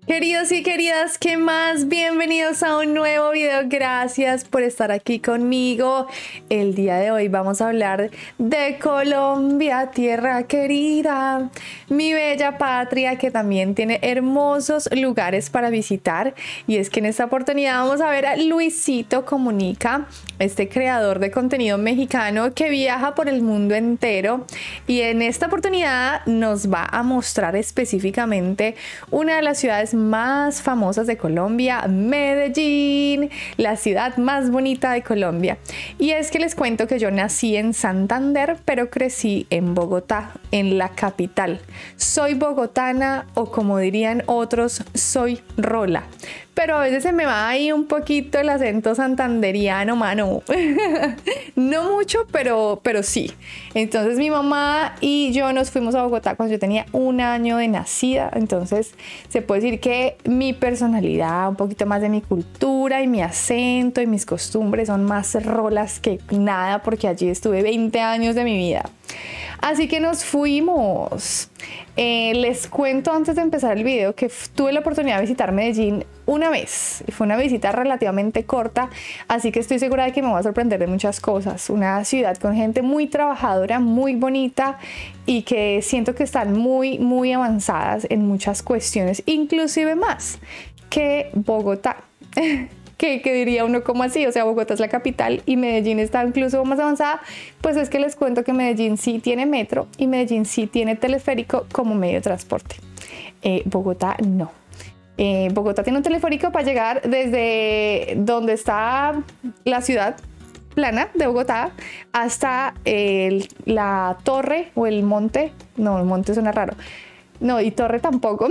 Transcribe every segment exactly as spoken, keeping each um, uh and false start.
Queridos y queridas, ¿qué más? Bienvenidos a un nuevo video. Gracias por estar aquí conmigo. El día de hoy vamos a hablar de Colombia, tierra querida, mi bella patria que también tiene hermosos lugares para visitar. Y es que en esta oportunidad vamos a ver a Luisito Comunica, este creador de contenido mexicano que viaja por el mundo entero. Y en esta oportunidad nos va a mostrar específicamente una de las ciudades más famosas de Colombia, Medellín, la ciudad más bonita de Colombia. Y es que les cuento que yo nací en Santander, pero crecí en Bogotá, en la capital. Soy bogotana, o como dirían otros, soy rola. Pero a veces se me va ahí un poquito el acento santanderiano, mano. No mucho, pero, pero sí. Entonces mi mamá y yo nos fuimos a Bogotá cuando yo tenía un año de nacida. Entonces se puede decir que mi personalidad, un poquito más de mi cultura y mi acento y mis costumbres son más rolas que nada, porque allí estuve veinte años de mi vida. Así que nos fuimos. Eh, les cuento antes de empezar el video que tuve la oportunidad de visitar Medellín una vez. Fue una visita relativamente corta, así que estoy segura de que me va a sorprender de muchas cosas. Una ciudad con gente muy trabajadora, muy bonita y que siento que están muy, muy avanzadas en muchas cuestiones, inclusive más que Bogotá. ¿Qué, ¿Qué diría uno como así? O sea, Bogotá es la capital y Medellín está incluso más avanzada. Pues es que les cuento que Medellín sí tiene metro y Medellín sí tiene teleférico como medio de transporte. Eh, Bogotá no. Eh, Bogotá tiene un teleférico para llegar desde donde está la ciudad plana de Bogotá hasta el, la torre o el monte. No, el monte suena raro. No, y torre tampoco.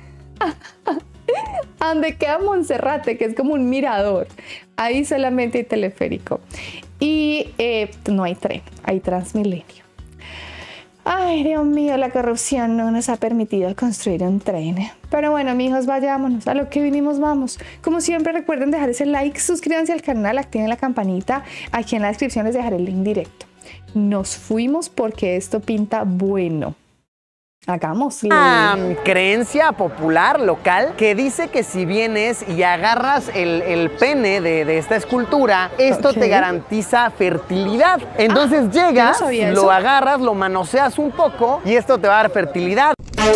A donde queda Monserrate, que es como un mirador. Ahí solamente hay teleférico. Y eh, no hay tren, hay Transmilenio. Ay, Dios mío, la corrupción no nos ha permitido construir un tren. Pero bueno, amigos, vayámonos. A lo que vinimos, vamos. Como siempre, recuerden dejar ese like, suscríbanse al canal, activen la campanita. Aquí en la descripción les dejaré el link directo. Nos fuimos porque esto pinta bueno. Hagámoslo. Una creencia popular local que dice que si vienes y agarras el, el pene de, de esta escultura, esto okay. te garantiza fertilidad. Entonces ah, llegas, no lo eso. agarras, lo manoseas un poco y esto te va a dar fertilidad.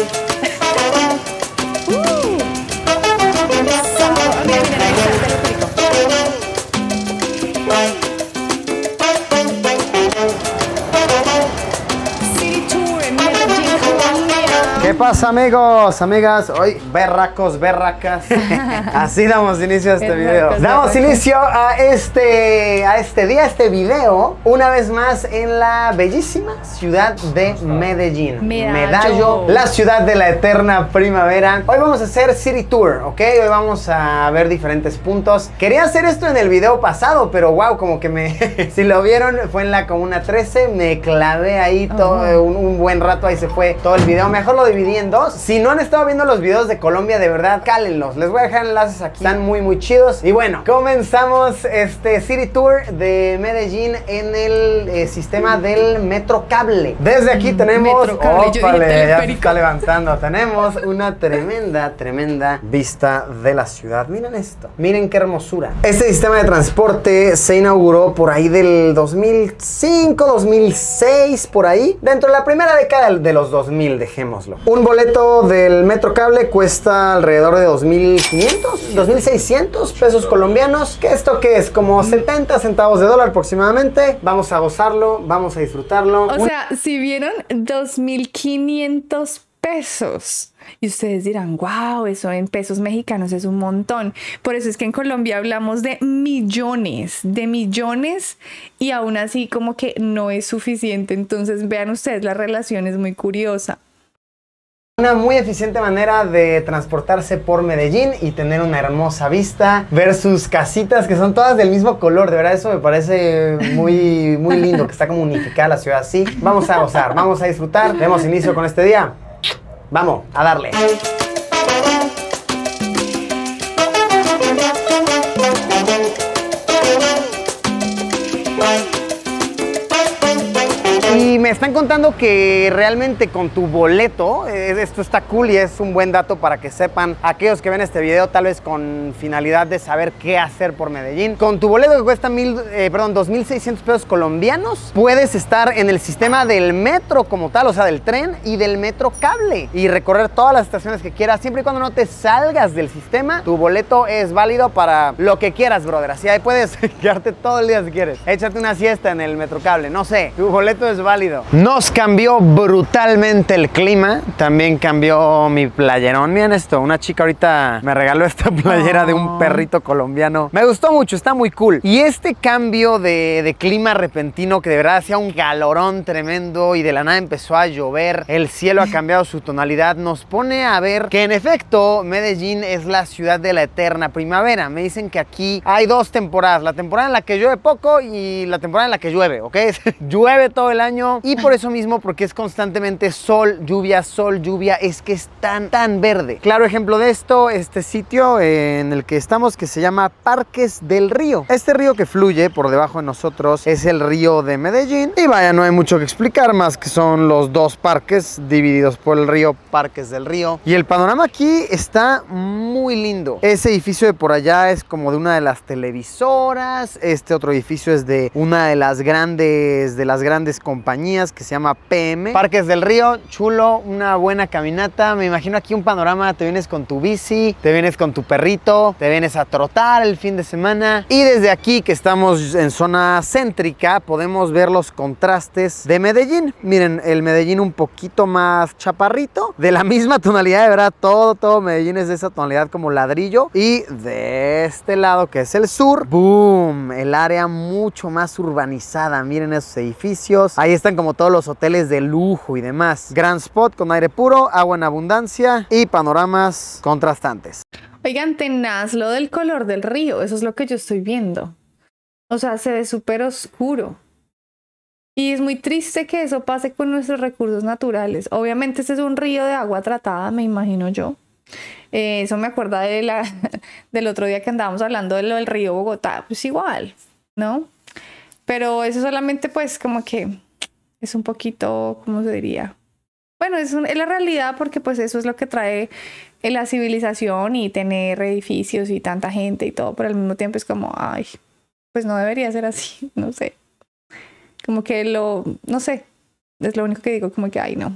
¿Qué pasa, amigos, amigas? Hoy, berracos, berracas. Así damos inicio a este video. Damos inicio a este, a este día, a este video, una vez más en la bellísima ciudad de Medellín. Medallo. Medallo, la ciudad de la eterna primavera. Hoy vamos a hacer City Tour, ¿ok? Hoy vamos a ver diferentes puntos. Quería hacer esto en el video pasado, pero wow, como que me... si lo vieron, fue en la Comuna trece, me clavé ahí todo, uh-huh. un, un buen rato, ahí se fue todo el video. Mejor lo dividí en dos. Si no han estado viendo los videos de Colombia, de verdad, cálenlos. Les voy a dejar enlaces aquí. Están muy, muy chidos. Y bueno, comenzamos este City Tour de Medellín en el eh, sistema del Metro Cable. Desde aquí tenemos... Ópale, ya se está levantando. Tenemos una tremenda, tremenda vista de la ciudad. Miren esto. Miren qué hermosura. Este sistema de transporte se inauguró por ahí del dos mil cinco, dos mil seis, por ahí. Dentro de la primera década de los dos mil, dejémoslo. Un boleto del Metro Cable cuesta alrededor de dos mil quinientos, dos mil seiscientos pesos colombianos. ¿Qué esto qué es? Como setenta centavos de dólar aproximadamente. Vamos a gozarlo, vamos a disfrutarlo. O sea, si vieron dos mil quinientos pesos. Y ustedes dirán, wow, eso en pesos mexicanos es un montón. Por eso es que en Colombia hablamos de millones, de millones, y aún así como que no es suficiente. Entonces vean ustedes, la relación es muy curiosa. Una muy eficiente manera de transportarse por Medellín y tener una hermosa vista, ver sus casitas que son todas del mismo color. De verdad, eso me parece muy, muy lindo, que está como unificada la ciudad así. Vamos a gozar, vamos a disfrutar. Demos inicio con este día. Vamos a darle. Y me están contando que realmente con tu boleto, eh, esto está cool y es un buen dato para que sepan aquellos que ven este video, tal vez con finalidad de saber qué hacer por Medellín. Con tu boleto que cuesta mil, eh, perdón, dos mil seiscientos pesos colombianos, puedes estar en el sistema del metro como tal, o sea, del tren y del metro cable y recorrer todas las estaciones que quieras, siempre y cuando no te salgas del sistema. Tu boleto es válido para lo que quieras, brother. Así ahí puedes quedarte todo el día si quieres, échate una siesta en el metro cable, no sé, tu boleto es válido. Nos cambió brutalmente el clima, también cambió mi playerón. Miren esto, una chica ahorita me regaló esta playera oh. de un perrito colombiano. Me gustó mucho, está muy cool. Y este cambio de, de clima repentino, que de verdad hacía un calorón tremendo y de la nada empezó a llover, el cielo ha cambiado su tonalidad, nos pone a ver que en efecto Medellín es la ciudad de la eterna primavera. Me dicen que aquí hay dos temporadas, la temporada en la que llueve poco y la temporada en la que llueve, ¿ok? Llueve todo el año y por eso mismo, porque es constantemente sol, lluvia, sol, lluvia, es que es tan, tan verde. Claro ejemplo de esto, este sitio en el que estamos, que se llama Parques del Río. Este río que fluye por debajo de nosotros es el río de Medellín y vaya, no hay mucho que explicar más que son los dos parques divididos por el río, Parques del Río. Y el panorama aquí está muy lindo. Ese edificio de por allá es como de una de las televisoras, este otro edificio es de una de las grandes de las grandes compañías que se llama P M. Parques del Río, chulo, una buena caminata. Me imagino aquí un panorama, te vienes con tu bici, te vienes con tu perrito, te vienes a trotar el fin de semana y desde aquí que estamos en zona céntrica podemos ver los contrastes de Medellín. Miren, el Medellín un poquito más chaparrito, de la misma tonalidad, de verdad, todo, todo Medellín es de esa tonalidad como ladrillo y de este lado que es el sur, boom, el área mucho más urbanizada. Miren esos edificios, ahí están como todos los hoteles de lujo y demás. Gran spot con aire puro, agua en abundancia y panoramas contrastantes. Oigan, tenaz lo del color del río, eso es lo que yo estoy viendo. O sea, se ve súper oscuro. Y es muy triste que eso pase con nuestros recursos naturales. Obviamente este es un río de agua tratada, me imagino yo. Eh, eso me acuerda de la, del otro día que andábamos hablando de lo del río Bogotá. Pues igual, ¿no? Pero eso solamente pues como que es un poquito, ¿cómo se diría? Bueno, es, un, es la realidad porque pues eso es lo que trae la civilización y tener edificios y tanta gente y todo. Pero al mismo tiempo es como, ay, pues no debería ser así, no sé. Como que lo, no sé, es lo único que digo, como que, ay, no.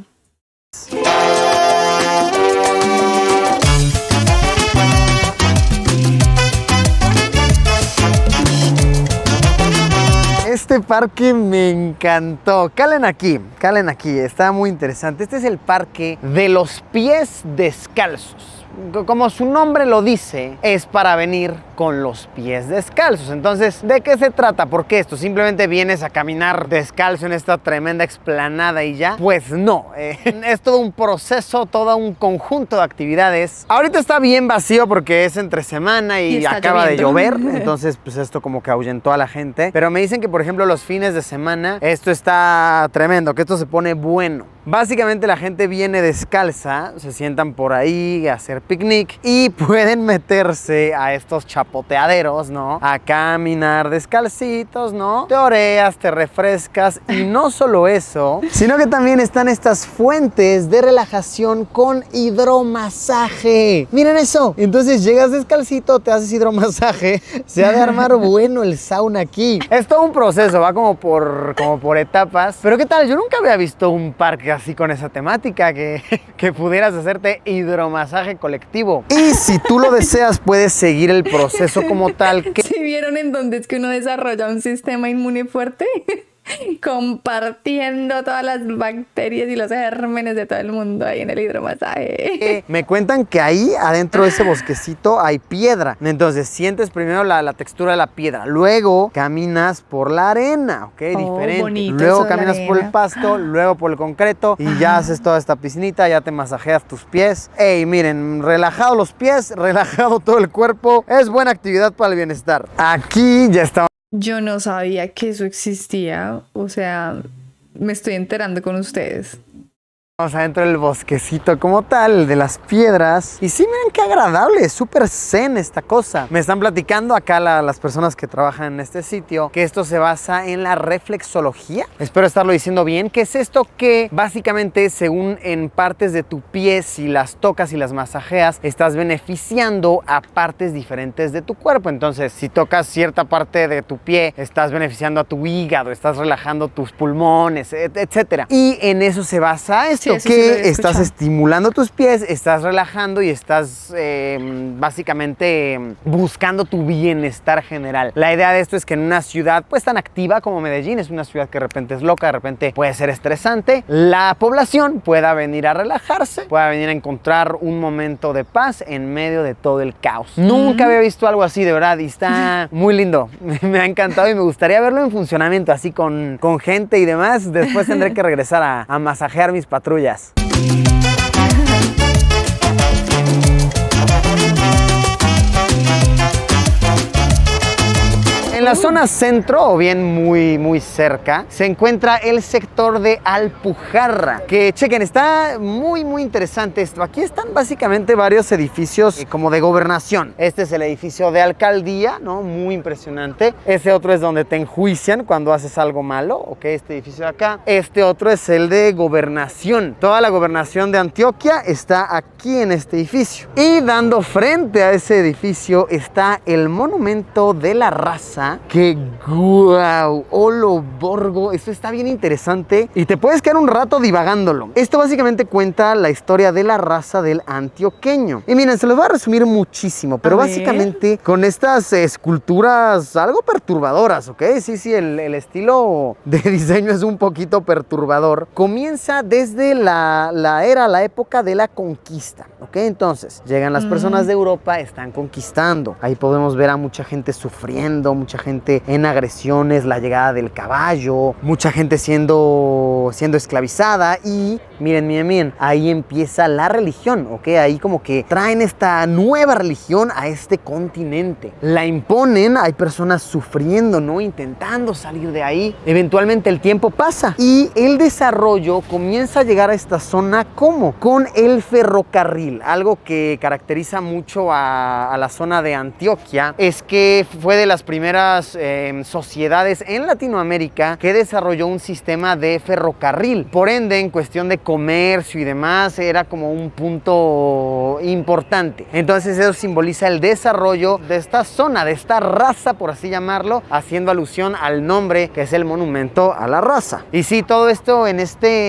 Este parque me encantó. Calen aquí, calen aquí, está muy interesante. Este es el parque de los pies descalzos. Como su nombre lo dice, es para venir con los pies descalzos. Entonces, ¿de qué se trata? ¿Por qué esto? ¿Simplemente vienes a caminar descalzo en esta tremenda explanada y ya? Pues no, eh, es todo un proceso, todo un conjunto de actividades. Ahorita está bien vacío porque es entre semana y, y acaba lloviendo. de llover. Entonces, pues esto como que ahuyentó a la gente. Pero me dicen que, por ejemplo, los fines de semana, esto está tremendo, que esto se pone bueno. Básicamente la gente viene descalza, se sientan por ahí a hacer picnic y pueden meterse a estos chapoteaderos, ¿no? A caminar descalcitos, ¿no? Te oreas, te refrescas y no solo eso, sino que también están estas fuentes de relajación con hidromasaje. Miren eso. Entonces llegas descalcito, te haces hidromasaje, se ha de armar bueno el sauna aquí. Es todo un proceso, va como por, como por etapas. Pero ¿qué tal? Yo nunca había visto un parque así con esa temática, que, que pudieras hacerte hidromasaje colectivo. Y si tú lo deseas, puedes seguir el proceso como tal. Que... ¿Sí vieron en dónde es que uno desarrolla un sistema inmune fuerte? Compartiendo todas las bacterias y los gérmenes de todo el mundo ahí en el hidromasaje. Eh, me cuentan que ahí adentro de ese bosquecito hay piedra. Entonces sientes primero la, la textura de la piedra, luego caminas por la arena, ¿ok? Oh, diferente. Bonito, luego caminas por el pasto, luego por el concreto y ya haces toda esta piscinita, ya te masajeas tus pies. Ey, miren, relajado los pies, relajado todo el cuerpo. Es buena actividad para el bienestar. Aquí ya está. Yo no sabía que eso existía, o sea, me estoy enterando con ustedes. Vamos adentro del bosquecito como tal, de las piedras. Y sí, miren qué agradable, súper zen esta cosa. Me están platicando acá la, las personas que trabajan en este sitio que esto se basa en la reflexología. Espero estarlo diciendo bien. ¿Qué es esto? Que básicamente, según en partes de tu pie, si las tocas y las masajeas, estás beneficiando a partes diferentes de tu cuerpo. Entonces, si tocas cierta parte de tu pie, estás beneficiando a tu hígado, estás relajando tus pulmones, etcétera. Y en eso se basa esto. Sí, que sí estás estimulando tus pies, estás relajando y estás eh, básicamente buscando tu bienestar general. La idea de esto es que en una ciudad pues tan activa como Medellín, es una ciudad que de repente es loca, de repente puede ser estresante, la población pueda venir a relajarse, pueda venir a encontrar un momento de paz en medio de todo el caos. Mm. Nunca había visto algo así, de verdad, y está muy lindo. Me ha encantado y me gustaría verlo en funcionamiento, así con, con gente y demás. Después tendré que regresar a, a masajear mis patrullas. En la zona centro, o bien muy, muy cerca, se encuentra el sector de Alpujarra, que chequen, está muy, muy interesante esto. Aquí están básicamente varios edificios eh, como de gobernación. Este es el edificio de alcaldía, ¿no? Muy impresionante. Ese otro es donde te enjuician cuando haces algo malo, ¿ok? Este edificio de acá. Este otro es el de gobernación. Toda la gobernación de Antioquia está aquí en este edificio. Y dando frente a ese edificio está el monumento de la raza. Que guau, Olo Borgo, esto está bien interesante y te puedes quedar un rato divagándolo. Esto básicamente cuenta la historia de la raza del antioqueño. Y miren, se los voy a resumir muchísimo, pero básicamente con estas esculturas algo perturbadoras, ¿ok? Sí, sí, el, el estilo de diseño es un poquito perturbador. Comienza desde la, la era, la época de la conquista, ¿ok? Entonces, llegan las mm. personas de Europa, están conquistando. Ahí podemos ver a mucha gente sufriendo, mucha gente en agresiones, la llegada del caballo, mucha gente siendo, siendo esclavizada y miren, miren, miren, ahí empieza la religión, ¿ok? Ahí como que traen esta nueva religión a este continente. La imponen, hay personas sufriendo, ¿no? Intentando salir de ahí. Eventualmente el tiempo pasa y el desarrollo comienza a llegar a esta zona, ¿cómo? Con el ferrocarril. Algo que caracteriza mucho a, a la zona de Antioquia es que fue de las primeras Eh, sociedades en Latinoamérica que desarrolló un sistema de ferrocarril. Por ende, en cuestión de comercio y demás, era como un punto importante. Entonces eso simboliza el desarrollo de esta zona, de esta raza, por así llamarlo, haciendo alusión al nombre que es el monumento a la raza. Y sí, todo esto en este,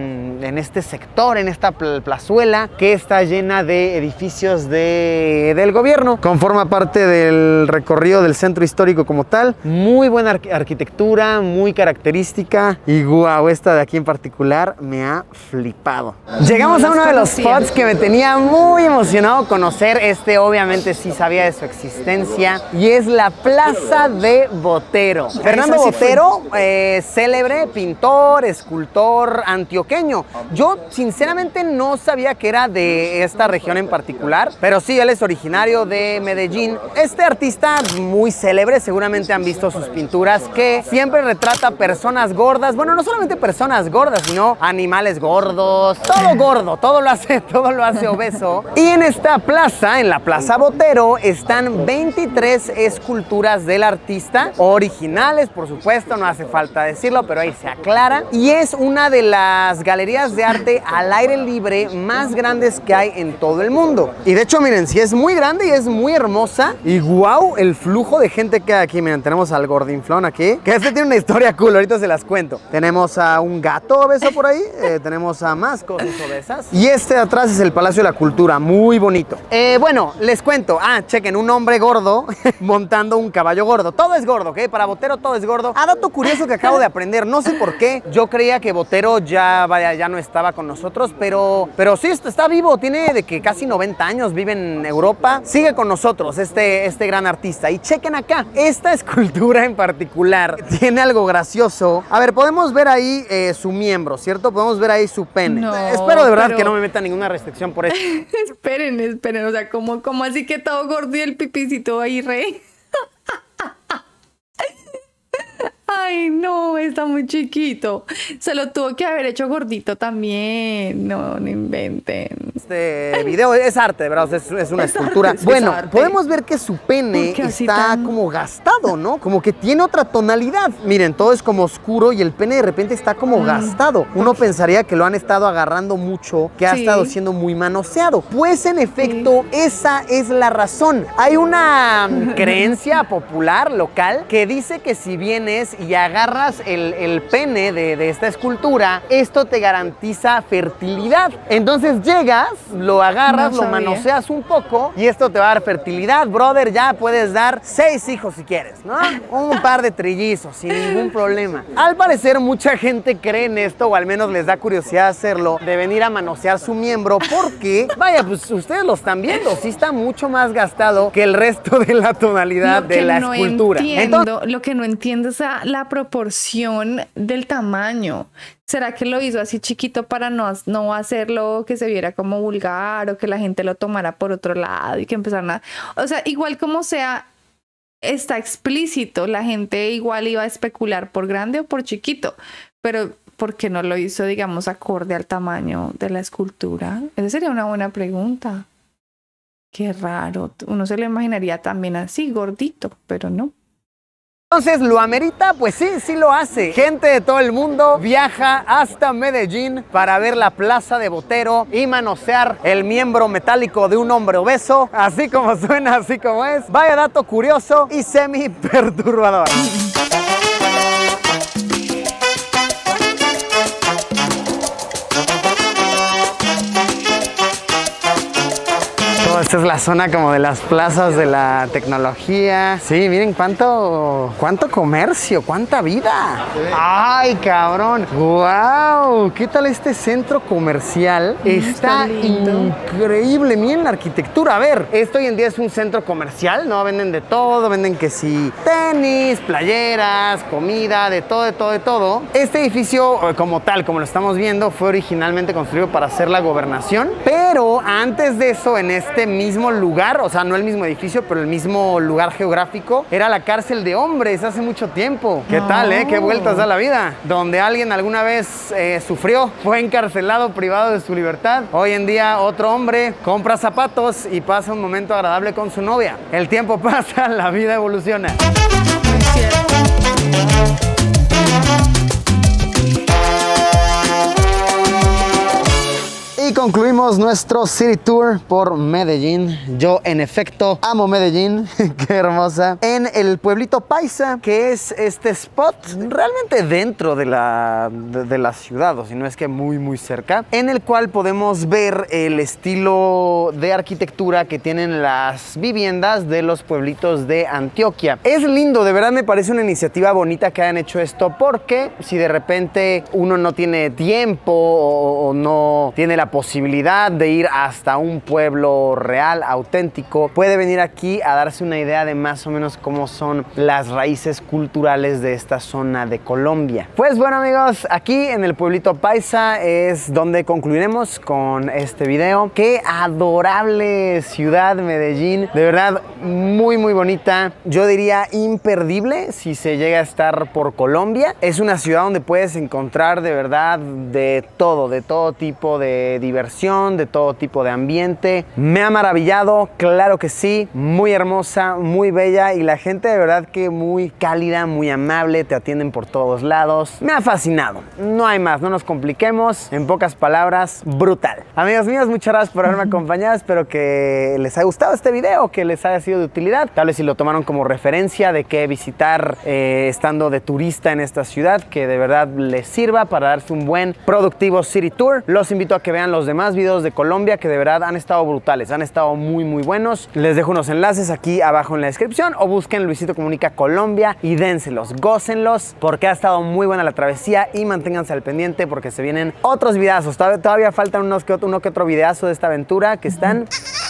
en este sector, en esta plazuela que está llena de edificios de, del gobierno. Conforma parte del recorrido del centro histórico como tal, muy buena ar arquitectura, muy característica y guau, esta de aquí en particular me ha flipado. Llegamos a uno de los spots que me tenía muy emocionado conocer. Este obviamente sí sabía de su existencia y es la Plaza de Botero. Fernando Botero, eh, célebre pintor, escultor antioqueño. Yo sinceramente no sabía que era de esta región en particular, pero sí, él es originario de Medellín. Este artista muy célebre, seguramente han visto sus pinturas, que siempre retrata personas gordas. Bueno, no solamente personas gordas, sino animales gordos, todo gordo, todo lo hace, todo lo hace obeso. Y en esta plaza, en la Plaza Botero, están veintitrés esculturas del artista, originales, por supuesto, no hace falta decirlo, pero ahí se aclara. Y es una de las galerías de arte al aire libre más grandes que hay en todo el mundo. Y de hecho, miren, sí es muy grande y es muy hermosa. Y guau, el flujo de gente que hay aquí. Miren, tenemos al gordinflón aquí, que este tiene una historia cool, ahorita se las cuento. Tenemos a un gato obeso por ahí, eh, tenemos a más cosas obesas. Y este de atrás es el Palacio de la Cultura, muy bonito. Eh, bueno, les cuento, ah, chequen, un hombre gordo montando un caballo gordo. Todo es gordo, ¿ok? Para Botero todo es gordo. Ah, dato curioso que acabo de aprender, no sé por qué. Yo creía que Botero ya, vaya, ya no estaba con nosotros, pero, pero sí, está vivo, tiene de que casi noventa años, vive en Europa. Sigue con nosotros este, este gran artista. Y chequen acá, esta escultura en particular tiene algo gracioso. A ver, podemos ver ahí eh, su miembro, ¿cierto? Podemos ver ahí su pene. No, espero de verdad pero... que no me meta ninguna restricción por eso. esperen, esperen, o sea, ¿cómo, cómo así que todo gordo y el pipicito ahí, rey? Ay, no, está muy chiquito. Se lo tuvo que haber hecho gordito también. No, no inventen. Este video es arte, ¿verdad? Es, es una es escultura. Arte, bueno, es podemos ver que su pene está tan... como gastado, ¿no? Como que tiene otra tonalidad. Miren, todo es como oscuro y el pene de repente está como mm. gastado. Uno pensaría que lo han estado agarrando mucho, que ha sí. estado siendo muy manoseado. Pues en efecto, sí. esa es la razón. Hay una creencia popular local que dice que si vienes y agarras el, el pene de, de esta escultura, esto te garantiza fertilidad. Entonces llegas, lo agarras, no lo manoseas un poco y esto te va a dar fertilidad. Brother, ya puedes dar seis hijos si quieres, ¿no? Un par de trillizos sin ningún problema. Al parecer mucha gente cree en esto, o al menos les da curiosidad hacerlo, de venir a manosear su miembro porque, vaya, pues ustedes lo están viendo, sí está mucho más gastado que el resto de la tonalidad de la no escultura. Entiendo, Entonces, lo que no entiendo es la proporción del tamaño. ¿Será que lo hizo así chiquito para no, no hacerlo que se viera como vulgar o que la gente lo tomara por otro lado y que empezaran a... O sea, igual como sea, está explícito. La gente igual iba a especular por grande o por chiquito. Pero ¿por qué no lo hizo, digamos, acorde al tamaño de la escultura? Esa sería una buena pregunta. Qué raro. Uno se lo imaginaría también así, gordito, pero no. Entonces, ¿lo amerita? Pues sí, sí lo hace. Gente de todo el mundo viaja hasta Medellín para ver la plaza de Botero y manosear el miembro metálico de un hombre obeso, así como suena, así como es. Vaya dato curioso y semi perturbador. Esta es la zona como de las plazas de la tecnología. Sí, miren cuánto, cuánto comercio, cuánta vida. ¡Ay, cabrón! ¡Wow! ¿Qué tal este centro comercial? Mm, está, está increíble. Miren la arquitectura. A ver, esto hoy en día es un centro comercial, ¿no? Venden de todo, venden que sí, tenis, playeras, comida, de todo, de todo, de todo. Este edificio, como tal, como lo estamos viendo, fue originalmente construido para hacer la gobernación, pero antes de eso, en este mismo lugar, o sea, no el mismo edificio, pero el mismo lugar geográfico, era la cárcel de hombres hace mucho tiempo. ¿Qué no. tal, eh? ¿Qué vueltas da la vida? Donde alguien alguna vez eh, sufrió, fue encarcelado, privado de su libertad. Hoy en día otro hombre compra zapatos y pasa un momento agradable con su novia. El tiempo pasa, la vida evoluciona. Muy cierto. Y concluimos nuestro City Tour por Medellín. Yo, en efecto, amo Medellín. Qué hermosa. En el pueblito Paisa, que es este spot realmente dentro de la, de, de la ciudad, o si no es que muy, muy cerca, en el cual podemos ver el estilo de arquitectura que tienen las viviendas de los pueblitos de Antioquia. Es lindo, de verdad me parece una iniciativa bonita que hayan hecho esto, porque si de repente uno no tiene tiempo o, o no tiene la posibilidad de ir hasta un pueblo real, auténtico, puede venir aquí a darse una idea de más o menos cómo son las raíces culturales de esta zona de Colombia. Pues bueno, amigos, aquí en el pueblito Paisa es donde concluiremos con este video. Qué adorable ciudad Medellín, de verdad muy muy bonita, yo diría imperdible si se llega a estar por Colombia. Es una ciudad donde puedes encontrar de verdad de todo, de todo tipo de diversión, de todo tipo de ambiente. Me ha maravillado, claro que sí, muy hermosa, muy bella, y la gente de verdad que muy cálida, muy amable, te atienden por todos lados. Me ha fascinado, no hay más, no nos compliquemos, en pocas palabras, brutal. Amigos míos, muchas gracias por haberme acompañado, espero que les haya gustado este video, que les haya sido de utilidad, tal vez si lo tomaron como referencia de qué visitar eh, estando de turista en esta ciudad, que de verdad les sirva para darse un buen, productivo City Tour. Los invito a que vean los demás videos de Colombia, que de verdad han estado brutales, han estado muy muy buenos. Les dejo unos enlaces aquí abajo en la descripción, o busquen Luisito Comunica Colombia y dénselos, gócenlos, porque ha estado muy buena la travesía, y manténganse al pendiente porque se vienen otros videazos. Todavía, todavía faltan unos que otro, uno que otro videazo de esta aventura que están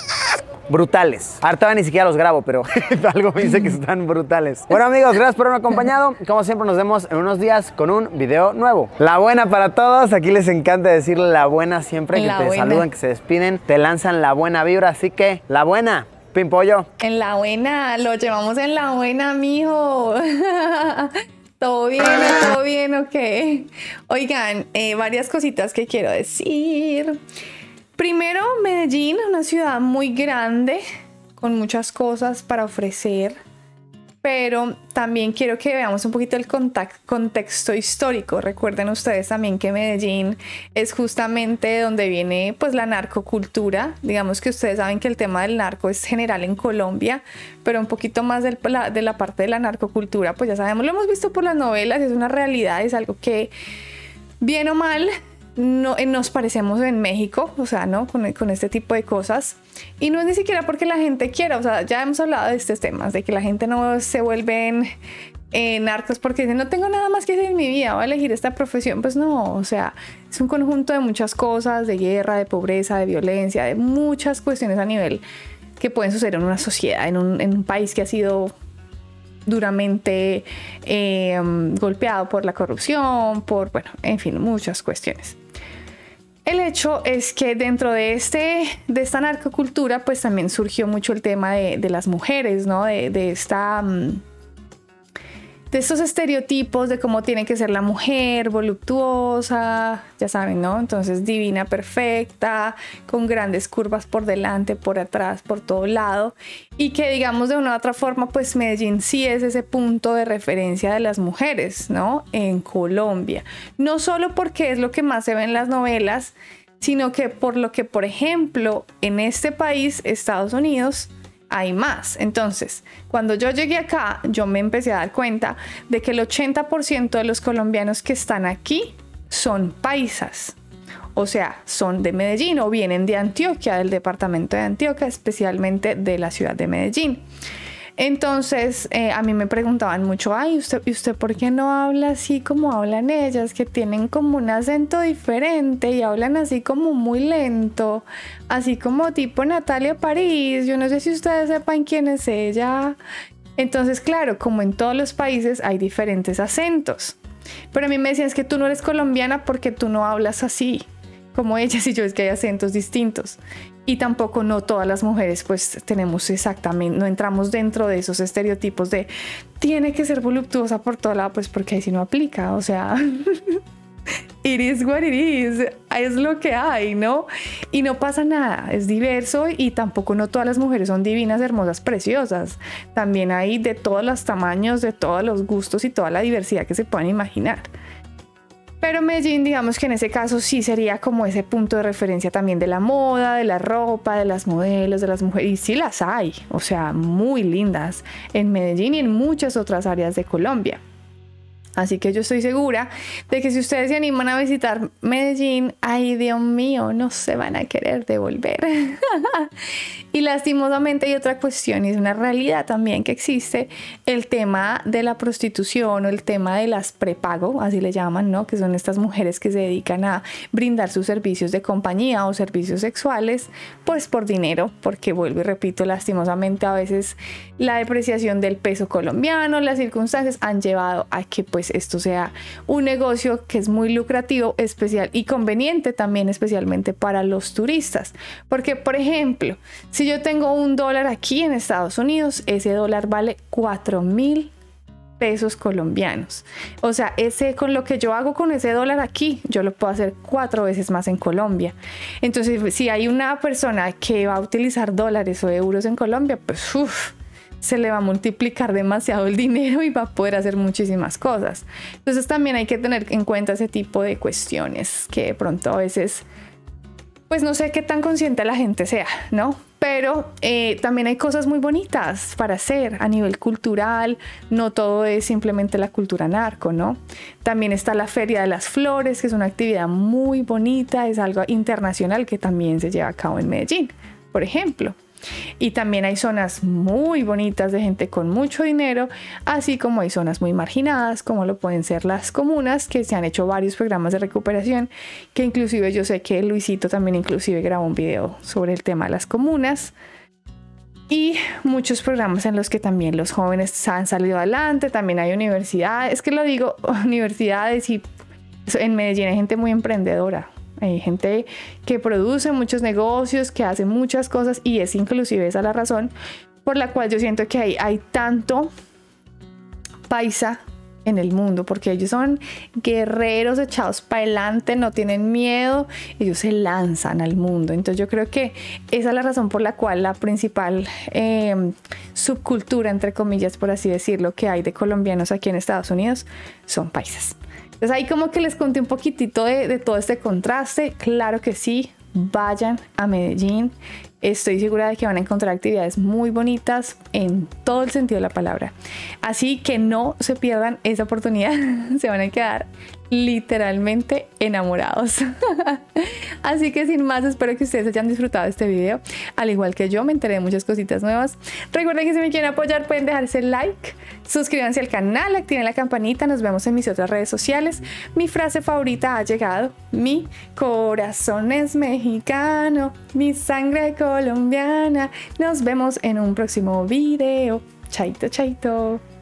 brutales. Ahorita ni siquiera los grabo, pero algo me dice que están brutales. Bueno, amigos, gracias por haberme acompañado. Como siempre, nos vemos en unos días con un video nuevo. La buena para todos. Aquí les encanta decirle la buena siempre, que la te buena. saludan, que se despiden, te lanzan la buena vibra. Así que, la buena, Pimpollo. En la buena, lo llevamos en la buena, mijo. Todo bien, todo bien, ok. Oigan, eh, varias cositas que quiero decir. Primero, Medellín, una ciudad muy grande, con muchas cosas para ofrecer, pero también quiero que veamos un poquito el contexto histórico. Recuerden ustedes también que Medellín es justamente donde viene pues la narcocultura. Digamos que ustedes saben que el tema del narco es general en Colombia, pero un poquito más de la, de la parte de la narcocultura, pues ya sabemos, lo hemos visto por las novelas, es una realidad, es algo que, bien o mal, no, nos parecemos en México, o sea, ¿no? Con, con este tipo de cosas. Y no es ni siquiera porque la gente quiera, o sea, ya hemos hablado de estos temas, de que la gente no se vuelven eh, narcos porque dicen, no tengo nada más que hacer en mi vida, voy a elegir esta profesión. Pues no, o sea, es un conjunto de muchas cosas, de guerra, de pobreza, de violencia, de muchas cuestiones a nivel que pueden suceder en una sociedad, en un, en un país que ha sido duramente eh, golpeado por la corrupción, por, bueno, en fin, muchas cuestiones. El hecho es que dentro de, este, de esta narcocultura, pues también surgió mucho el tema de, de las mujeres, ¿no? De, de, esta, de estos estereotipos de cómo tiene que ser la mujer, voluptuosa, ya saben, ¿no? Entonces divina, perfecta, con grandes curvas por delante, por atrás, por todo lado. Y que digamos de una u otra forma, pues Medellín sí es ese punto de referencia de las mujeres, ¿no? En Colombia. No solo porque es lo que más se ve en las novelas, sino que por lo que, por ejemplo, en este país, Estados Unidos, hay más. Entonces, cuando yo llegué acá, yo me empecé a dar cuenta de que el ochenta por ciento de los colombianos que están aquí son paisas. O sea, son de Medellín o vienen de Antioquia, del departamento de Antioquia, especialmente de la ciudad de Medellín. Entonces, eh, a mí me preguntaban mucho, ay, ¿usted, ¿y usted por qué no habla así como hablan ellas? Que tienen como un acento diferente y hablan así como muy lento, así como tipo Natalia París. Yo no sé si ustedes sepan quién es ella. Entonces, claro, como en todos los países hay diferentes acentos. Pero a mí me decían, es que tú no eres colombiana porque tú no hablas así como ellas, y yo, es que hay acentos distintos. Y tampoco no todas las mujeres pues tenemos exactamente, no entramos dentro de esos estereotipos de tiene que ser voluptuosa por todo lado, pues porque ahí sí no aplica, o sea, it is what it is, es lo que hay, ¿no? Y no pasa nada, es diverso y tampoco no todas las mujeres son divinas, hermosas, preciosas. También hay de todos los tamaños, de todos los gustos y toda la diversidad que se puedan imaginar. Pero Medellín, digamos que en ese caso sí sería como ese punto de referencia también de la moda, de la ropa, de las modelos, de las mujeres. Y sí las hay, o sea, muy lindas en Medellín y en muchas otras áreas de Colombia. Así que yo estoy segura de que si ustedes se animan a visitar Medellín, ay Dios mío, no se van a querer devolver. Y lastimosamente hay otra cuestión, y es una realidad también que existe, el tema de la prostitución o el tema de las prepago, así le llaman, ¿no? Que son estas mujeres que se dedican a brindar sus servicios de compañía o servicios sexuales, pues por dinero, porque vuelvo y repito, lastimosamente a veces la depreciación del peso colombiano, las circunstancias han llevado a que pues esto sea un negocio que es muy lucrativo, especial y conveniente también, especialmente para los turistas. Porque, por ejemplo, si yo tengo un dólar aquí en Estados Unidos, ese dólar vale cuatro mil pesos colombianos. O sea, ese, con lo que yo hago con ese dólar aquí, yo lo puedo hacer cuatro veces más en Colombia. Entonces, si hay una persona que va a utilizar dólares o euros en Colombia, pues uff, se le va a multiplicar demasiado el dinero y va a poder hacer muchísimas cosas. Entonces también hay que tener en cuenta ese tipo de cuestiones que de pronto a veces, pues no sé qué tan consciente la gente sea, ¿no? Pero eh, también hay cosas muy bonitas para hacer a nivel cultural. No todo es simplemente la cultura narco, ¿no? También está la Feria de las Flores, que es una actividad muy bonita, es algo internacional que también se lleva a cabo en Medellín, por ejemplo. Y también hay zonas muy bonitas de gente con mucho dinero, así como hay zonas muy marginadas, como lo pueden ser las comunas, que se han hecho varios programas de recuperación, que inclusive yo sé que Luisito también inclusive grabó un video sobre el tema de las comunas, y muchos programas en los que también los jóvenes han salido adelante. También hay universidades, es que lo digo, universidades, y en Medellín hay gente muy emprendedora. Hay gente que produce muchos negocios, que hace muchas cosas, y es inclusive esa la razón por la cual yo siento que hay, hay tanto paisa en el mundo, porque ellos son guerreros echados para adelante, no tienen miedo, ellos se lanzan al mundo. Entonces yo creo que esa es la razón por la cual la principal eh, subcultura, entre comillas, por así decirlo, que hay de colombianos aquí en Estados Unidos son paisas. Entonces ahí como que les conté un poquitito de, de todo este contraste. Claro que sí, vayan a Medellín. Estoy segura de que van a encontrar actividades muy bonitas en todo el sentido de la palabra. Así que no se pierdan esa oportunidad. Se van a quedar literalmente enamorados. Así que sin más, espero que ustedes hayan disfrutado de este video. Al igual que yo, me enteré de muchas cositas nuevas. Recuerden que si me quieren apoyar pueden dejarse like, suscríbanse al canal, activen la campanita. Nos vemos en mis otras redes sociales. Mi frase favorita ha llegado: mi corazón es mexicano, mi sangre colombiana. Nos vemos en un próximo video. Chaito, chaito.